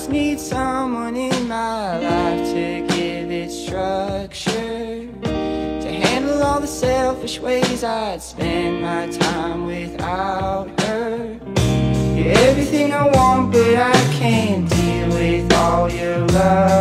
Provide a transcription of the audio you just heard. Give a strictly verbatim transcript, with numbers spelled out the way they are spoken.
just need someone in my life to give it structure, to handle all the selfish ways I'd spend my time without her. You're everything I want, but I can't deal with all your love.